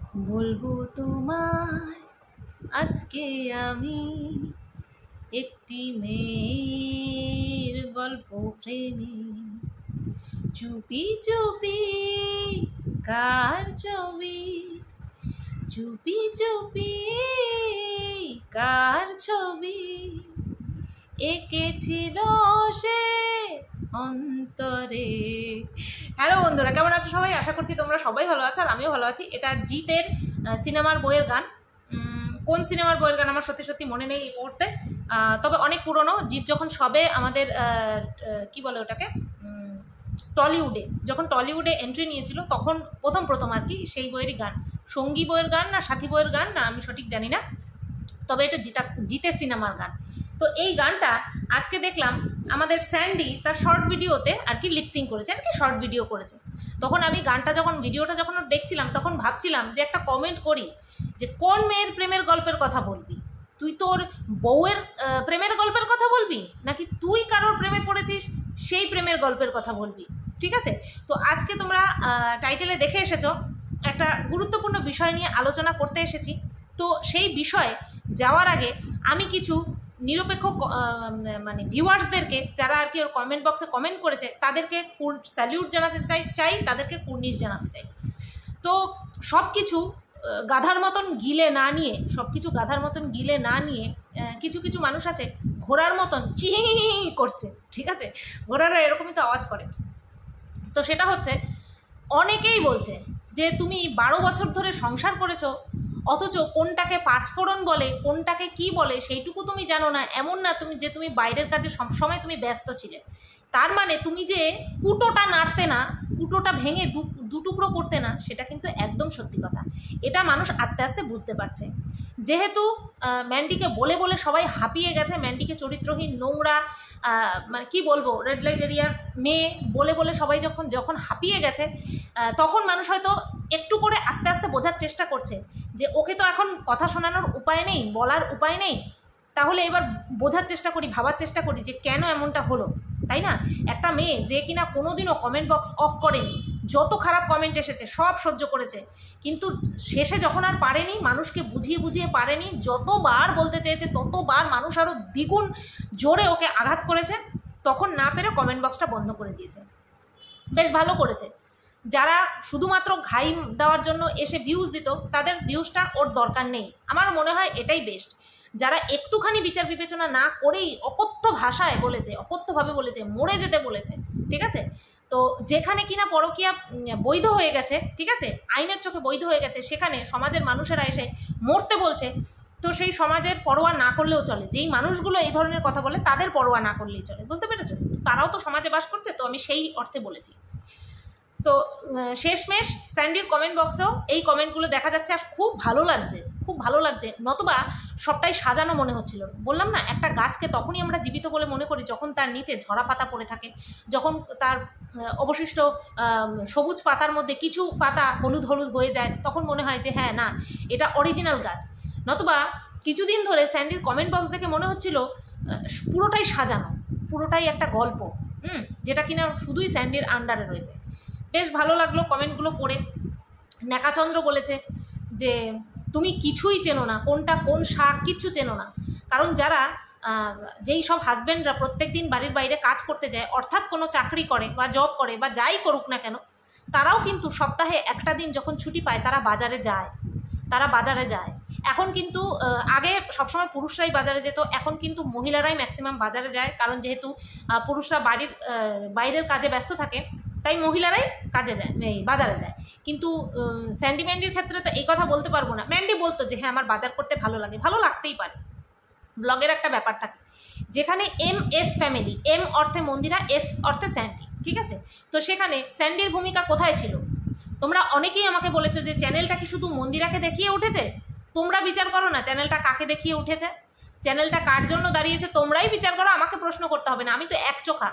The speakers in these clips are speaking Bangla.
বলবো তোমায় আজকে আমি একটি মেয়ের গল্প প্রেমী। চুপি চুপি কার ছবি, চুপি চুপি কার ছবি এঁকেছিল সে অন্তরে। হ্যালো বন্ধুরা, কেমন আছো সবাই? আশা করছি তোমরা সবাই ভালো আছো আর আমিও ভালো আছি। এটা জিতের সিনেমার বইয়ের গান। কোন সিনেমার বইয়ের গান আমার সত্যি সত্যি মনে নেই এই মুহূর্তে, তবে অনেক পুরনো। জিৎ যখন সবে আমাদের কি বলে ওটাকে, টলিউডে এন্ট্রি নিয়েছিল তখন প্রথম আর কি সেই বইয়েরই গান। সঙ্গী বইয়ের গান না সাথী বইয়ের গান না আমি সঠিক জানি না, তবে এটা জিতের সিনেমার গান। তো এই গানটা আজকে দেখলাম আমাদের স্যান্ডি তার শর্ট ভিডিওতে আর কি লিপসিং করেছে, আর কি শর্ট ভিডিও করেছে। তখন আমি ভিডিওটা যখন দেখছিলাম তখন ভাবছিলাম যে একটা কমেন্ট করি যে কোন মেয়ের প্রেমের গল্পের কথা বলবি তুই, তোর বউয়ের প্রেমের গল্পের কথা বলবি নাকি তুই কারোর প্রেমে পড়েছিস সেই প্রেমের গল্পের কথা বলবি? ঠিক আছে, তো আজকে তোমরা টাইটেলে দেখে এসেছো একটা গুরুত্বপূর্ণ বিষয় নিয়ে আলোচনা করতে এসেছি। তো সেই বিষয়ে যাওয়ার আগে আমি কিছু নিরপেক্ষ মানে ভিউয়ার্সদেরকে যারা আর কি ওর কমেন্ট বক্সে কমেন্ট করেছে তাদেরকে স্যালিউট জানাতে চাই, তাদেরকে কুর্নিশ জানাতে চাই। তো সব কিছু গাধার মতন গিলে না নিয়ে কিছু কিছু মানুষ আছে ঘোড়ার মতন চি করছে। ঠিক আছে, ঘোড়ারা এরকমই তো আওয়াজ করে। তো সেটা হচ্ছে, অনেকেই বলছে যে তুমি 12 বছর ধরে সংসার করেছো অথচ কোনটাকে পাঁচফোড়ন বলে কোনটাকে কি বলে সেইটুকু তুমি জানো না। এমন না তুমি বাইরের কাজে সবসময় তুমি ব্যস্ত ছিলে, তার মানে তুমি যে কুটোটা নাড়তে না, কুটোটা ভেঙে দুটুকরো করতে না, সেটা কিন্তু একদম সত্যি কথা। এটা মানুষ আস্তে আস্তে বুঝতে পারছে। যেহেতু ম্যান্ডিকে বলে বলে সবাই হাঁপিয়ে গেছে, ম্যান্ডিকে চরিত্রহীন, নোংরা, মানে কি বলবো, রেড লাইট এরিয়ার মেয়ে বলে বলে সবাই যখন হাঁপিয়ে গেছে, তখন মানুষ হয়তো একটু করে আস্তে আস্তে বোঝার চেষ্টা করছে যে ওকে তো এখন কথা শোনানোর উপায় নেই, বলার উপায় নেই, তাহলে এবার বোঝার চেষ্টা করি, ভাবার চেষ্টা করি যে কেন এমনটা হলো, তাই না? একটা মেয়ে যে কিনা কোনোদিনও কমেন্ট বক্স অফ করেনি, যত খারাপ কমেন্ট এসেছে সব সহ্য করেছে, কিন্তু শেষে যখন আর পারেনি, মানুষকে বুঝিয়ে বুঝিয়ে পারেনি, যতবার বলতে চেয়েছে ততবার মানুষ আরও দ্বিগুণ জোরে ওকে আঘাত করেছে, তখন না পেরে কমেন্ট বক্সটা বন্ধ করে দিয়েছে। বেশ ভালো করেছে। যারা শুধুমাত্র ঘাই দেওয়ার জন্য এসে ভিউজ দিত তাদের ভিউজটা ওর দরকার নেই, আমার মনে হয় এটাই বেস্ট। যারা একটুখানি বিচার বিবেচনা না করেই অকথ্য ভাষায় বলেছে, অকথ্যভাবে বলেছে, মরে যেতে বলেছে, ঠিক আছে, তো যেখানে কিনা পরকীয়া বৈধ হয়ে গেছে, ঠিক আছে, আইনের চোখে বৈধ হয়ে গেছে, সেখানে সমাজের মানুষেরা এসে মরতে বলছে, তো সেই সমাজের পরোয়া না করলেও চলে। যেই মানুষগুলো এই ধরনের কথা বলে তাদের পরোয়া না করলেই চলে, বুঝতে পেরেছো? তারাও তো সমাজে বাস করছে, তো আমি সেই অর্থে বলেছি। তো শেষমেশ স্যান্ডির কমেন্ট বক্সেও এই কমেন্টগুলো দেখা যাচ্ছে আর খুব ভালো লাগছে, নতুবা সবটাই সাজানো মনে হচ্ছিল। বললাম না, একটা গাছকে তখনই আমরা জীবিত বলে মনে করি যখন তার নিচে ঝরা পাতা পড়ে থাকে, যখন তার অবশিষ্ট সবুজ পাতার মধ্যে কিছু পাতা হলুদ হলুদ হয়ে যায়, তখন মনে হয় যে হ্যাঁ, না, এটা অরিজিনাল গাছ। নতুবা কিছুদিন ধরে স্যান্ডির কমেন্ট বক্স দেখে মনে হচ্ছিল পুরোটাই সাজানো, পুরোটাই একটা গল্প, যেটা কিনা শুধুই স্যান্ডির আন্ডারে রয়েছে। বেশ ভালো লাগলো কমেন্টগুলো পড়ে। ন্যাকাচন্দ্র বলেছে যে তুমি কিছুই চেনো না, কোনটা কোন শাক কিচ্ছু চেনো না, কারণ যারা যেই সব হাজব্যান্ডরা প্রত্যেক দিন বাড়ির বাইরে কাজ করতে যায়, অর্থাৎ কোনো চাকরি করে বা জব করে বা যাই করুক না কেন, তারাও কিন্তু সপ্তাহে একটা দিন যখন ছুটি পায় তারা বাজারে যায়। এখন কিন্তু আগে সবসময় পুরুষরাই বাজারে যেত, এখন কিন্তু মহিলারাই ম্যাক্সিমাম বাজারে যায়, কারণ যেহেতু পুরুষরা বাইরের কাজে ব্যস্ত থাকে, তাই মহিলারাই বাজারে যায়। কিন্তু স্যান্ডি ম্যান্ডির ক্ষেত্রে তো এই কথা বলতে পারবো না। ম্যান্ডি বলতো যে হ্যাঁ, আমার বাজার করতে ভালো লাগে, ভালো লাগতেই পারে, ব্লগের একটা ব্যাপার থাকে, যেখানে MS ফ্যামিলি, M অর্থে মন্দিরা, S অর্থে স্যান্ডি, ঠিক আছে, তো সেখানে স্যান্ডির ভূমিকা কোথায় ছিল? তোমরা অনেকেই আমাকে বলেছো যে চ্যানেলটা কি শুধু মন্দিরাকে দেখিয়ে উঠেছে? তোমরা বিচার করো না চ্যানেলটা কাকে দেখিয়ে উঠেছে, চ্যানেলটা কার জন্য দাঁড়িয়েছে, তোমরাই বিচার করো, আমাকে প্রশ্ন করতে হবে না, আমি তো একচোখা।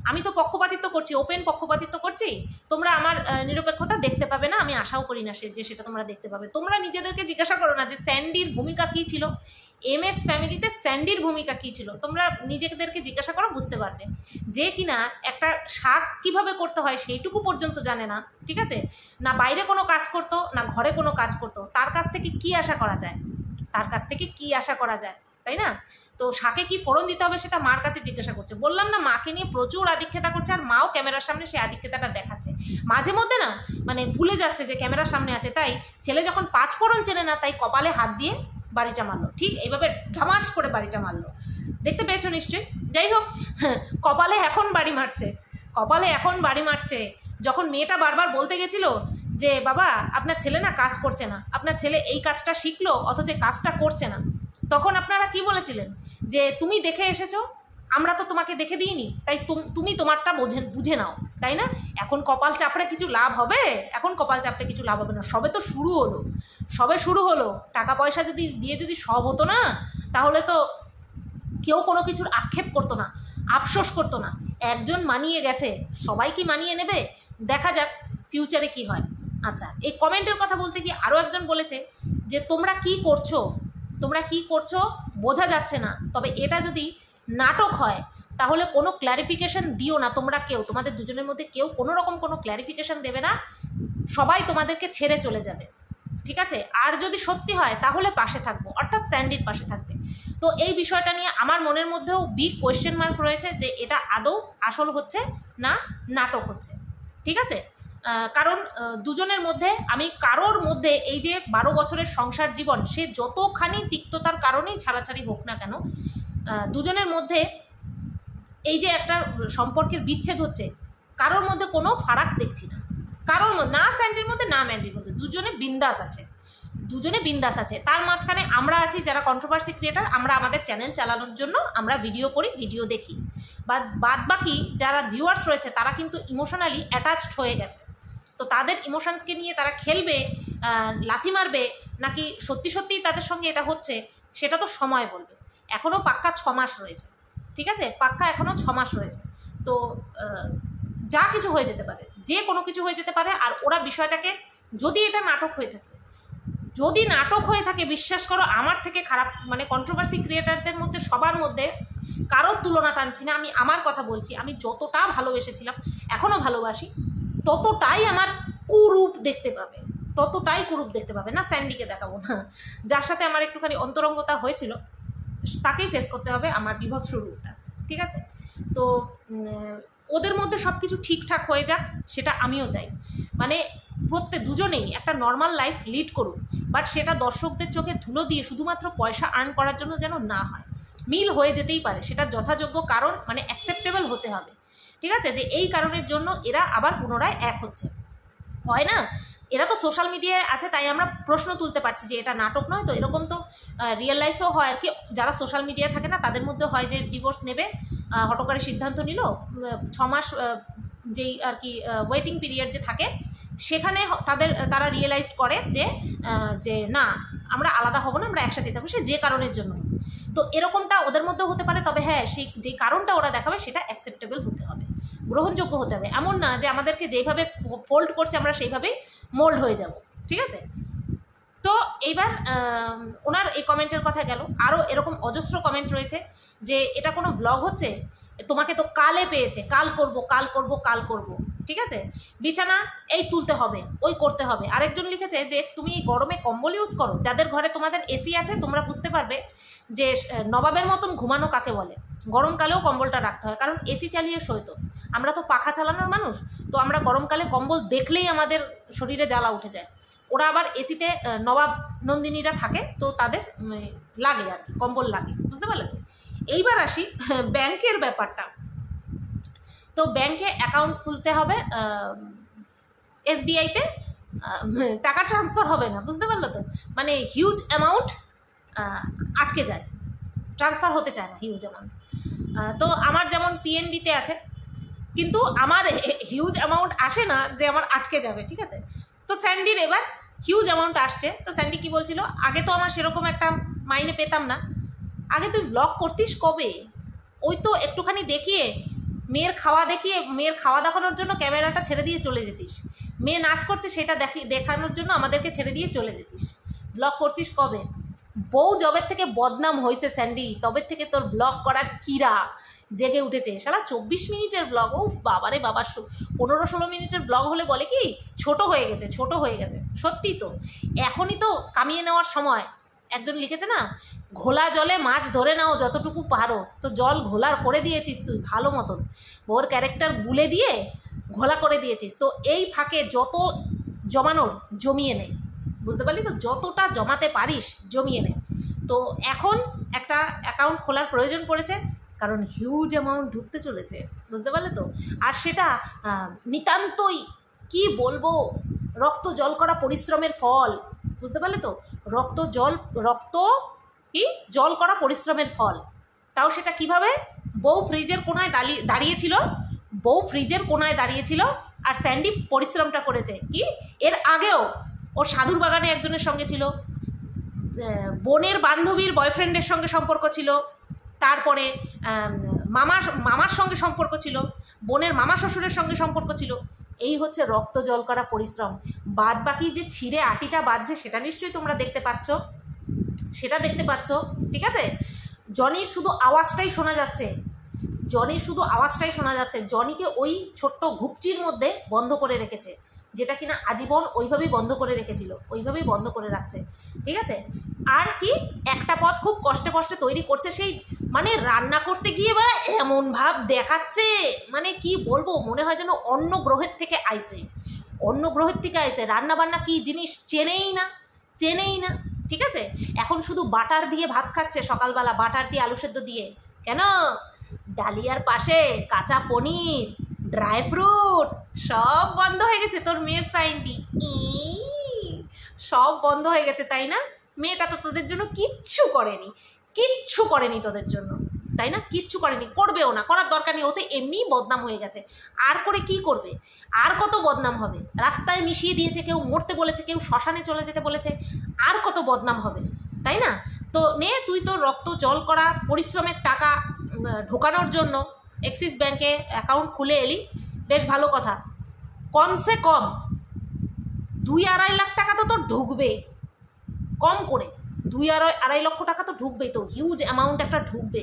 আমি তো পক্ষপাতিত্ব করছি, ওপেন পক্ষপাতিত্ব করছি, তোমরা আমার নিরপেক্ষতা দেখতে পাবে না, আমি আশাও করি না যে সেটা তোমরা দেখতে পাবে। তোমরা নিজেদেরকে জিজ্ঞাসা করো না যে স্যান্ডির ভূমিকা কী ছিল, MS ফ্যামিলিতে স্যান্ডির ভূমিকা কী ছিল, তোমরা নিজেদেরকে জিজ্ঞাসা করো, বুঝতে পারবে। যে কিনা একটা শাক কিভাবে করতে হয় সেইটুকু পর্যন্ত জানে না, ঠিক আছে, না বাইরে কোনো কাজ করতো না ঘরে কোনো কাজ করতো, তার কাছ থেকে কি আশা করা যায়, তার কাছ থেকে কি আশা করা যায়, তাই না? তো শাকে কি ফোড়ন দিতে হবে সেটা মার কাছে জিজ্ঞাসা করছে। বললাম না, মাকে নিয়ে প্রচুর আদিক্ষেতা করছে, আর মাও ক্যামেরার সামনে সেই আদিক্ষেতাটা দেখাচ্ছে। মাঝে মধ্যে না মানে ভুলে যাচ্ছে যে ক্যামেরার সামনে আছে, তাই ছেলে যখন 5 ফোড়ন চেনে না, তাই কপালে হাত দিয়ে বাড়িটা মারলো, ঠিক এইভাবে ধামাস করে বাড়িটা মারলো, দেখতে পেয়েছো নিশ্চয়ই। যাই হোক, কপালে এখন বাড়ি মারছে, কপালে এখন বাড়ি মারছে। যখন মেয়েটা বারবার বলতে গেছিল যে বাবা আপনার ছেলে না কাজ করছে না, আপনার ছেলে এই কাজটা শিখলো অথচ কাজটা করছে না, তখন আপনারা কি বলেছিলেন যে তুমি দেখে এসেছো, আমরা তো তোমাকে দেখে দিইনি, তাই তুমি তোমারটা বুঝে নাও, তাই না? এখন কপাল চাপড়ে কিছু লাভ হবে? এখন কপাল চাপড়ে কিছু লাভ হবে না, সবে তো শুরু হলো, সবে শুরু হলো। টাকা পয়সা যদি সব হতো না, তাহলে তো কেউ কোনো কিছুর আক্ষেপ করতো না, আফসোস করতো না। একজন মানিয়ে গেছে, সবাই কি মানিয়ে নেবে? দেখা যাক ফিউচারে কি হয়। আচ্ছা, এই কমেন্টের কথা বলতে গিয়ে আরও একজন বলেছে যে তোমরা কি করছো, তোমরা কি করছো বোঝা যাচ্ছে না, তবে এটা যদি নাটক হয় তাহলে কোনো ক্ল্যারিফিকেশন দিও না তোমরা কেউ, তোমাদের দুজনের মধ্যে কেউ কোনো রকম কোনো ক্ল্যারিফিকেশন দেবে না, সবাই তোমাদেরকে ছেড়ে চলে যাবে, ঠিক আছে? আর যদি সত্যি হয় তাহলে পাশে থাকবো, অর্থাৎ স্যান্ডির পাশে থাকবে। তো এই বিষয়টা নিয়ে আমার মনের মধ্যেও বিগ কোয়েশ্চেন মার্ক রয়েছে যে এটা আদৌ আসল হচ্ছে না নাটক হচ্ছে, ঠিক আছে? কারণ দুজনের মধ্যে, আমি কারোর মধ্যে এই যে 12 বছরের সংসার জীবন, সে যতখানি তিক্ততার কারণেই ছাড়াছাড়ি হোক না কেন, দুজনের মধ্যে এই যে একটা সম্পর্কের বিচ্ছেদ হচ্ছে, কারোর মধ্যে কোনো ফারাক দেখছি না, কারোর মধ্যে না, স্যান্ডির মধ্যে না ম্যান্ডির মধ্যে, দুজনে বিন্দাস আছে, দুজনে বিন্দাস আছে। তার মাঝখানে আমরা আছি যারা কন্ট্রোভার্সি ক্রিয়েটার, আমরা আমাদের চ্যানেল চালানোর জন্য আমরা ভিডিও করি, ভিডিও দেখি, বাদ বাকি যারা ভিউয়ার্স রয়েছে তারা কিন্তু ইমোশনালি অ্যাটাচড হয়ে গেছে। তো তাদের ইমোশনসকে নিয়ে তারা খেলবে, লাথি মারবে, নাকি সত্যি সত্যিই তাদের সঙ্গে এটা হচ্ছে, সেটা তো সময় বলবে। এখনও পাক্কা 6 মাস রয়েছে, ঠিক আছে, পাক্কা এখনও 6 মাস রয়েছে। তো যা কিছু হয়ে যেতে পারে, যে কোনো কিছু হয়ে যেতে পারে। আর ওরা বিষয়টাকে, যদি এটা নাটক হয়ে থাকে, যদি নাটক হয়ে থাকে, বিশ্বাস করো আমার থেকে খারাপ, মানে কন্ট্রোভার্সি ক্রিয়েটারদের মধ্যে সবার মধ্যে কারোর তুলনা টানছি না, আমি আমার কথা বলছি। আমি যতটা ভালোবেসেছিলাম, এখনও ভালোবাসি, ততটাই আমার কুরূপ দেখতে পাবে, ততটাই কুরূপ দেখতে পাবে না। স্যান্ডিকে দেখাবো না, যার সাথে আমার একটুখানি অন্তরঙ্গতা হয়েছিল তাকেই ফেস করতে হবে আমার বিভৎস রূপটা, ঠিক আছে? তো ওদের মধ্যে সব কিছু ঠিকঠাক হয়ে যাক, সেটা আমিও চাই। মানে দুজনেই একটা নর্মাল লাইফ লিড করুক, বাট সেটা দর্শকদের চোখে ধুলো দিয়ে শুধুমাত্র পয়সা আর্ন করার জন্য যেন না হয়। মিল হয়ে যেতেই পারে, সেটা যথাযোগ্য কারণ, মানে অ্যাকসেপ্টেবল হতে হবে, ঠিক আছে? যে এই কারণের জন্য এরা আবার পুনরায় এক হচ্ছে, হয় না? এরা তো সোশ্যাল মিডিয়ায় আছে, তাই আমরা প্রশ্ন তুলতে পারছি যে এটা নাটক নয় তো? এরকম তো রিয়েল লাইফেও হয় আর কি, যারা সোশ্যাল মিডিয়ায় থাকে না তাদের মধ্যে হয় যে ডিভোর্স নেবে, হঠকারী সিদ্ধান্ত নিল, 6 মাস যেই আর কি ওয়েটিং পিরিয়ড যে থাকে, সেখানে তারা রিয়েলাইজ করে যে না, আমরা আলাদা হব না, আমরা একসাথে থাকবো, সে যে কারণের জন্য। তো এরকমটা ওদের মধ্যেও হতে পারে, তবে হ্যাঁ, সেই যেই কারণটা ওরা দেখাবে সেটা অ্যাকসেপ্টেবল হতে হবে, গ্রহণযোগ্য হতে হবে। এমন না যে আমাদেরকে যেইভাবে ফোল্ড করছে আমরা সেইভাবেই মোল্ড হয়ে যাব, ঠিক আছে? তো এইবার ওনার এই কমেন্টের কথা গেল, আরও এরকম অজস্র কমেন্ট রয়েছে যে এটা কোনো ভ্লগ হচ্ছে, তোমাকে তো কালে পেয়েছে, কাল করব কাল করব কাল করব, ঠিক আছে? বিছানা এই তুলতে হবে, ওই করতে হবে। আরেকজন লিখেছে যে তুমি গরমে কম্বল ইউজ করো, যাদের ঘরে তোমাদের এসি আছে তোমরা বুঝতে পারবে যে নবাবের মতন ঘুমানো কাকে বলে। গরমকালেও কম্বলটা রাখতে হয়, কারণ এসি চালিয়ে সইতো, আমরা তো পাখা চালানোর মানুষ, তো আমরা গরমকালে কম্বল দেখলেই আমাদের শরীরে জ্বালা উঠে যায়। ওরা আবার এসিতে নবাব নন্দিনীরা থাকে, তো তাদের লাগে আর কি, কম্বল লাগে, বুঝতে পারলে তো? এইবার আসি ব্যাংকের ব্যাপারটা। তো ব্যাংকে অ্যাকাউন্ট খুলতে হবে, SBIতে টাকা ট্রান্সফার হবে না, বুঝতে পারলো তো? মানে হিউজ অ্যামাউন্ট আটকে যায়, ট্রান্সফার হতে চায় না হিউজ অ্যামাউন্ট। তো আমার যেমন PNBতে আছে, কিন্তু আমার হিউজ অ্যামাউন্ট আসে না যে আমার আটকে যাবে, ঠিক আছে? তো স্যান্ডির এবার হিউজ অ্যামাউন্ট আসছে। তো স্যান্ডি কি বলছিল, আগে তো আমার সেরকম একটা মাইনে পেতাম না, আগে তুই ব্লগ করতিস কবে? ওই তো একটুখানি দেখিয়ে মেয়ের খাওয়া দেখিয়ে, মেয়ের খাওয়া দেখানোর জন্য ক্যামেরাটা ছেড়ে দিয়ে চলে যেতিস, মেয়ে নাচ করছে সেটা দেখানোর জন্য আমাদেরকে ছেড়ে দিয়ে চলে যেতিস। ব্লগ করতিস কবে? বউ জবের থেকে বদনাম হয়েছে স্যান্ডি, তবে থেকে তোর ব্লগ করার কিরা জেগে উঠেছে। শালা 24 মিনিটের ব্লগ, ও বাবারে বাবা, 15-16 মিনিটের ব্লগ হলে বলে কি ছোট হয়ে গেছে, ছোট হয়ে গেছে। সত্যি তো, এখনই তো কামিয়ে নেওয়ার সময়। একজন লিখেছে না, ঘোলা জলে মাছ ধরে নাও যতটুকু পারো, তো জল ঘোলার করে দিয়েছিস তুই ভালো মতন, ওর ক্যারেক্টার গুলে দিয়ে ঘোলা করে দিয়েছিস। তো এই ফাঁকে যত জমানোর জমিয়ে নে, বুঝতে পারলি তো, যতটা জমাতে পারিস জমিয়ে নে। তো এখন একটা অ্যাকাউন্ট খোলার প্রয়োজন পড়েছে, কারণ হিউজ অ্যামাউন্ট ঢুকতে চলেছে, বুঝতে পারলে তো। আর সেটা নিতান্তই কি বলবো, রক্ত জল করা পরিশ্রমের ফল, বুঝতে পারলে তো। রক্ত কি জল করা পরিশ্রমের ফল। তাও সেটা কিভাবে? বউ ফ্রিজের কোনায় দাঁড়িয়েছিল, আর স্যান্ডি পরিশ্রমটা করেছে। কি এর আগেও ওর সাধুর বাগানে একজনের সঙ্গে ছিল, বোনের বান্ধবীর বয়ফ্রেন্ডের সঙ্গে সম্পর্ক ছিল, তারপরে মামার সঙ্গে সম্পর্ক ছিল, বোনের মামা শ্বশুরের সঙ্গে সম্পর্ক ছিল। এই হচ্ছে রক্ত জল করা পরিশ্রম। বাদ বাকি যে ছিঁড়ে আটিটা বাজছে সেটা নিশ্চয়ই তোমরা দেখতে পাচ্ছ, ঠিক আছে। জনির শুধু আওয়াজটাই শোনা যাচ্ছে, জনিকে ওই ছোট্ট ঘুপচির মধ্যে বন্ধ করে রেখেছে, যেটা কিনা আজীবন ওইভাবেই বন্ধ করে রেখেছিল, ওইভাবেই বন্ধ করে রাখছে, ঠিক আছে। আর কি একটা পথ খুব কষ্টে কষ্টে তৈরি করছে, সেই মানে রান্না করতে গিয়ে এবার এমন ভাব দেখাচ্ছে, মানে কি বলবো, মনে হয় যেন অন্য গ্রহের থেকে আইছে, রান্না বান্না কি জিনিস চেনেই না, ঠিক আছে। এখন শুধু বাটার দিয়ে ভাত খাচ্ছে, সকালবেলা বাটার দিয়ে আলু সেদ্ধ দিয়ে। কেন? ডালিয়ার পাশে কাঁচা পনির, ড্রাই ফ্রুট সব বন্ধ হয়ে গেছে। তোর মেয়ের সাইনটি সব বন্ধ হয়ে গেছে, তাই না? মেয়েটা তো তোদের জন্য কিচ্ছু করেনি তোদের জন্য, তাই না? কিচ্ছু করেনি, করবেও না, করার দরকার নেই। ওতে এমনিই বদনাম হয়ে গেছে, আর করে কি করবে? আর কত বদনাম হবে? রাস্তায় মিশিয়ে দিয়েছে, কেউ মরতে বলেছে, কেউ শ্মশানে চলে যেতে বলেছে, আর কত বদনাম হবে, তাই না? তো নে, তুই তো রক্ত জল করা পরিশ্রমের টাকা ঢোকানোর জন্য অ্যাক্সিস ব্যাংকে অ্যাকাউন্ট খুলে এলি, বেশ ভালো কথা। কমসে কম 2-2.5 লাখ টাকা তো তোর ঢুকবে, কম করে 2-2.5 লক্ষ টাকা তো ঢুকবেই, তো হিউজ অ্যামাউন্ট একটা ঢুকবে।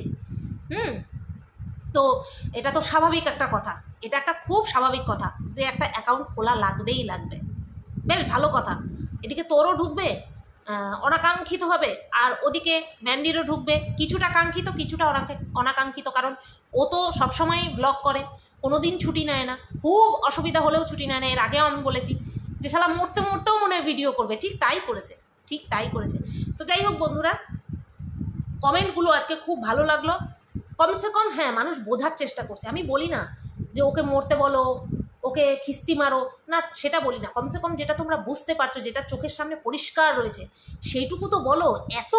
তো এটা তো স্বাভাবিক একটা কথা, এটা একটা খুব স্বাভাবিক কথা যে একটা অ্যাকাউন্ট খোলা লাগবে। বেশ ভালো কথা। এদিকে তোরও ঢুকবে অনাকাঙ্ক্ষিতভাবে, আর ওদিকে ম্যান্ডিরও ঢুকবে, কিছুটা কাঙ্ক্ষিত কিছুটা অনাকাঙ্ক্ষিত, কারণ ও তো সবসময় ব্লগ করে, কোনো দিন ছুটি নেয় না, খুব অসুবিধা হলেও ছুটি নেয় না। এর আগেও আমি বলেছি যে শালা মরতেও মনে হয় ভিডিও করবে, ঠিক তাই করেছে। তো যাই হোক বন্ধুরা, কমেন্টগুলো আজকে খুব ভালো লাগলো। কমসে কম হ্যাঁ, মানুষ বোঝার চেষ্টা করছে। আমি বলি না যে ওকে মরতে বলো, ওকে খিস্তি মারো, না সেটা বলি না। কমসে কম যেটা তোমরা বুঝতে পারছো, যেটা চোখের সামনে পরিষ্কার রয়েছে, সেইটুকু তো বলো। এত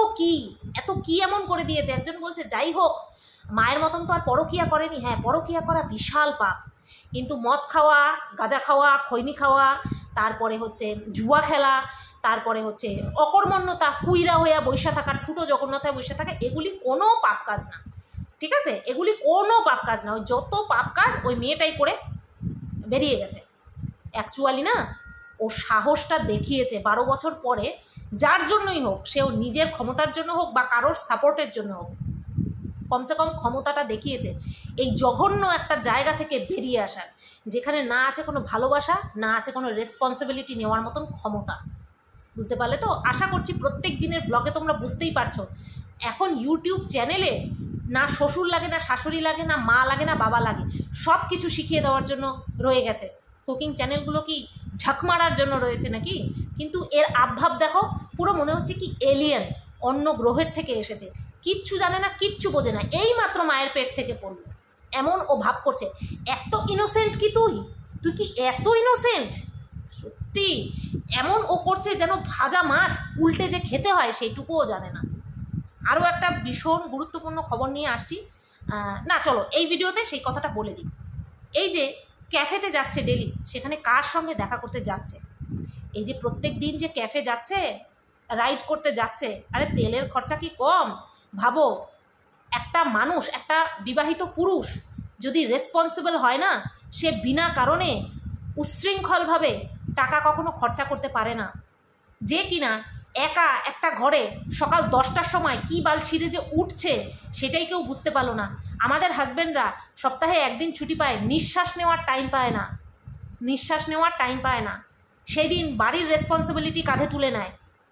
কি এমন করে দিয়েছে। একজন বলছে যাই হোক, মায়ের মতন তো আর পরকিয়া করেনি। হ্যাঁ, পরকিয়া করা বিশাল পাপ, কিন্তু মদ খাওয়া, গাঁজা খাওয়া, খৈনি খাওয়া, তারপরে হচ্ছে জুয়া খেলা, তারপরে হচ্ছে অকর্মণ্যতা, কুইরা হইয়া বৈশা থাকা, ঠুটো জগন্নাথে বৈশা থাকা, এগুলি কোনো পাপ কাজ না, ঠিক আছে। এগুলি কোনো পাপ কাজ না। ওই যত পাপ কাজ ওই মেয়েটাই করে বেরিয়ে গেছে। অ্যাকচুয়ালি না, ও সাহসটা দেখিয়েছে 12 বছর পরে, যার জন্যই হোক, সে ওর নিজের ক্ষমতার জন্য হোক বা কারোর সাপোর্টের জন্য হোক, কমসে কম ক্ষমতাটা দেখিয়েছে এই জঘন্য একটা জায়গা থেকে বেরিয়ে আসার, যেখানে না আছে কোনো ভালোবাসা, না আছে কোনো রেসপন্সিবিলিটি নেওয়ার মতন ক্ষমতা। বুঝতে পারলে তো? আশা করছি প্রত্যেক দিনের ব্লগে তোমরা বুঝতেই পারছো, এখন ইউটিউব চ্যানেলে না শ্বশুর লাগে, না শাশুড়ি লাগে, না মা লাগে, না বাবা লাগে, সব কিছু শিখিয়ে দেওয়ার জন্য রয়ে গেছে। কুকিং চ্যানেলগুলো কি ঝাঁক মারার জন্য রয়েছে নাকি? কিন্তু এর আবভাব দেখো, পুরো মনে হচ্ছে কি এলিয়েন, অন্য গ্রহের থেকে এসেছে, কিচ্ছু জানে না, কিচ্ছু বোঝে না, এই মাত্র মায়ের পেট থেকে পড়লো, এমন ও ভাব করছে। এত ইনোসেন্ট কি তুই কি এত ইনোসেন্ট? সত্যি এমন ও করছে যেন ভাজা মাছ উল্টে যে খেতে হয় সেইটুকুও জানে না। আরও একটা ভীষণ গুরুত্বপূর্ণ খবর নিয়ে আসছি, না চলো এই ভিডিওতে সেই কথাটা বলে দিই। এই যে ক্যাফেতে যাচ্ছে ডেলি, সেখানে কার সঙ্গে দেখা করতে যাচ্ছে? এই যে প্রত্যেক দিন যে ক্যাফে যাচ্ছে, রাইড করতে যাচ্ছে, আরে তেলের খরচা কি কম? ভাবো, একটা মানুষ, একটা বিবাহিত পুরুষ যদি রেসপন্সিবল হয় না, সে বিনা কারণে উচ্ছৃঙ্খলভাবে টাকা কখনো খরচা করতে পারে না। যে কিনা একা একটা ঘরে সকাল 10টার সময় কী বাল ছিঁড়ে যে উঠছে সেটাই কেউ বুঝতে পারলো না। আমাদের হাজব্যান্ডরা সপ্তাহে একদিন ছুটি পায়, নিঃশ্বাস নেওয়ার টাইম পায় না, নিঃশ্বাস নেওয়ার টাইম পায় না। সেই দিন বাড়ির রেসপন্সিবিলিটি কাঁধে তুলে নেয়।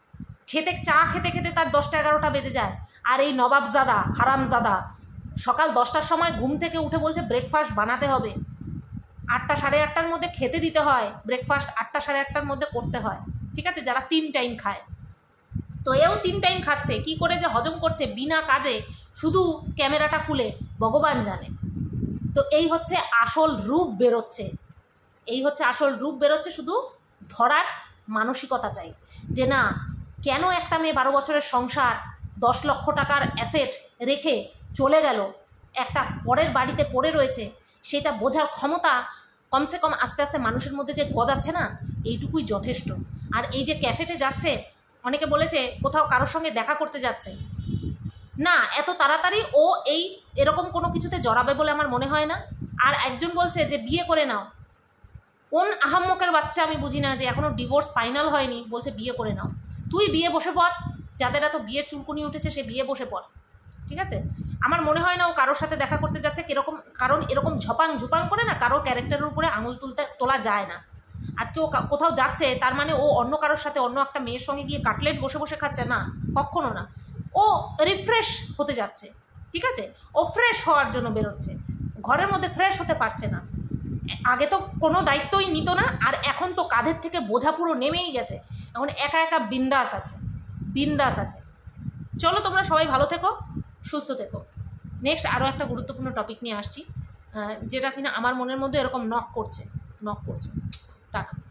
চা খেতে খেতে তার 10টা-11টা বেজে যায়। আর এই নবাবজাদা হারামজাদা সকাল 10টার সময় ঘুম থেকে উঠে বলছে ব্রেকফাস্ট বানাতে হবে। 8টা সাড়ে 8টার মধ্যে খেতে দিতে হয়, ব্রেকফাস্ট 8টা সাড়ে 8টার মধ্যে করতে হয়। ঠিক আছে, যারা 3 টাইম খায়, তো এও 3 টাইম খাচ্ছে, কি করে যে হজম করছে বিনা কাজে, শুধু ক্যামেরাটা খুলে ভগবান জানে। তো এই হচ্ছে আসল রূপ বেরোচ্ছে, এই হচ্ছে আসল রূপ বেরোচ্ছে। শুধু ধরার মানসিকতা চাই যে না, কেন একটা মেয়ে 12 বছরের সংসার 10 লক্ষ টাকার অ্যাসেট রেখে চলে গেল, একটা পরের বাড়িতে পড়ে রয়েছে, সেটা বোঝার ক্ষমতা কমসে কম আস্তে আস্তে মানুষের মধ্যে যে গজাচ্ছে না, এইটুকুই যথেষ্ট। আর এই যে ক্যাফেতে যাচ্ছে, অনেকে বলেছে কোথাও কারোর সঙ্গে দেখা করতে যাচ্ছে, না এত তাড়াতাড়ি ও এরকম কোনো কিছুতে জড়াবে বলে আমার মনে হয় না। আর একজন বলছে যে বিয়ে করে নাও, কোন আহাম্মকের বাচ্চা আমি বুঝি না, যে এখনও ডিভোর্স ফাইনাল হয়নি বলছে বিয়ে করে নাও। তুই বিয়ে বসে পড়, যাদের এত বিয়ের চুলকুনি উঠেছে সে বিয়ে বসে পড়। ঠিক আছে, আমার মনে হয় না ও কারোর সাথে দেখা করতে যাচ্ছে কীরকম, কারণ এরকম ঝপাং ঝুপাং করে না কারোর ক্যারেক্টারের উপরে আঙুল তোলা যায় না। আজকে ও কোথাও যাচ্ছে তার মানে ও অন্য কারোর সাথে অন্য একটা মেয়ের সঙ্গে গিয়ে কাটলেট বসে বসে খাচ্ছে না, কখনো না। ও রিফ্রেশ হতে যাচ্ছে, ঠিক আছে, ও ফ্রেশ হওয়ার জন্য বেরোচ্ছে, ঘরের মধ্যে ফ্রেশ হতে পারছে না। আগে তো কোনো দায়িত্বই নিত না, আর এখন তো কাঁধের থেকে বোঝা পুরো নেমেই গেছে, এখন একা একা বিন্দাস আছে, বিন্দাস আছে। চলো তোমরা সবাই ভালো থেকো, সুস্থ থেকো। নেক্সট আরও একটা গুরুত্বপূর্ণ টপিক নিয়ে আসছি, যেটা কিনা আমার মনের মধ্যে এরকম নক করছে। টাকা।